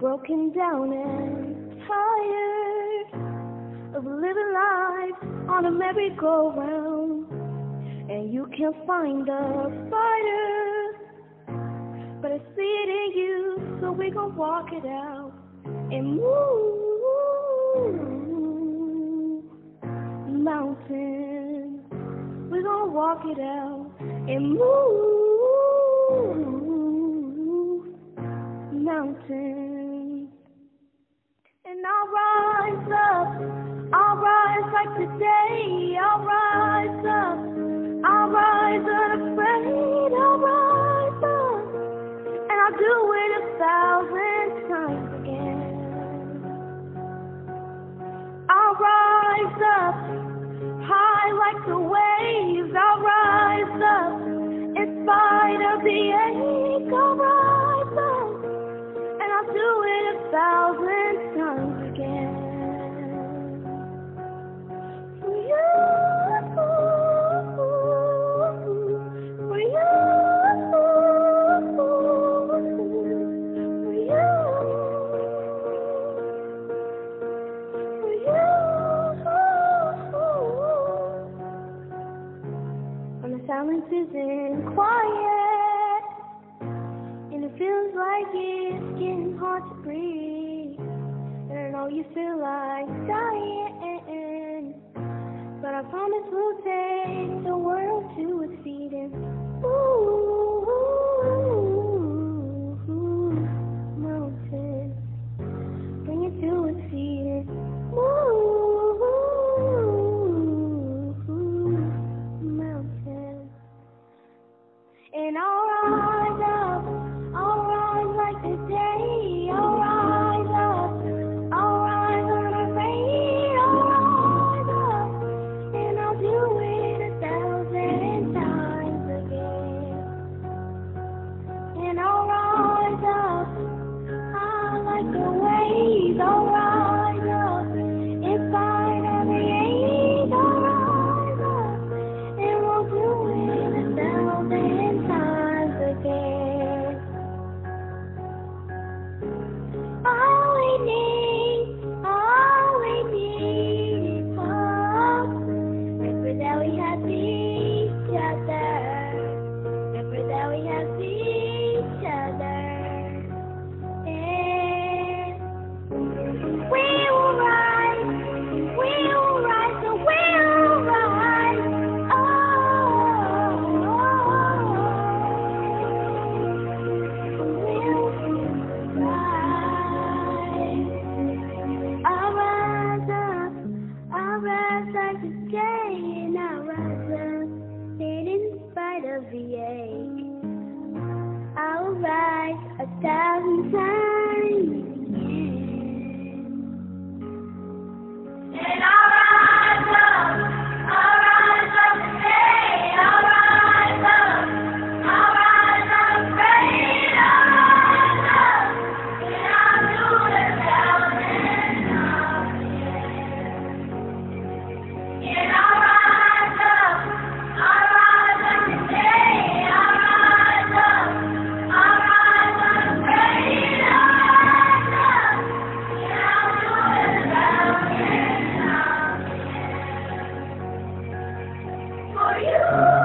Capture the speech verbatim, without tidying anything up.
broken down and tired of living life on a merry-go-round, and you can't find a fighter, but I see it in you, so we gon' walk it out and move mountains. We gon' walk it out and move mountains. And I'll rise up, I'll rise like today, I'll rise up, I'll rise unafraid, I'll rise up, and I'll do it a thousand times again. I'll rise up, high like the waves, I'll rise up, in spite of the ache, I'll rise up, and I'll do it a thousand times again. For you, for you, for you, for you. When the silence isn't quiet, and it feels like it's getting hard to breathe, and I know you feel like dying, but I promise we'll take the world to its feet and ooh, mountains, bring it to its feet and move mountains. And I'll rise up, I'll rise like the day, I'll rise up, I'll rise unafraid, I'll rise up, and I'll do it a thousand times again. And I'll rise up, high like the waves, I'll rise up, in spite of the age, I'll rise up, and we'll do it a thousand times again. All we need, all we need is hope. Remember that we have each other. Remember that we have each other. And we will rise, we will rise, so we will rise. Oh, we'll rise. I'll rise up, I'll rise like the day, and I'll rise up, and in spite of the ache, I'll rise a thousand times again. And I'll rise up, I'll rise up today, I'll rise up, I'll rise unafraid, I'll rise up, and I'll do it a thousand times again. And I'll rise up, I'll rise up today, I'll rise up, I'll rise unafraid, I'll rise up, and I'll do it a thousand times again. For you.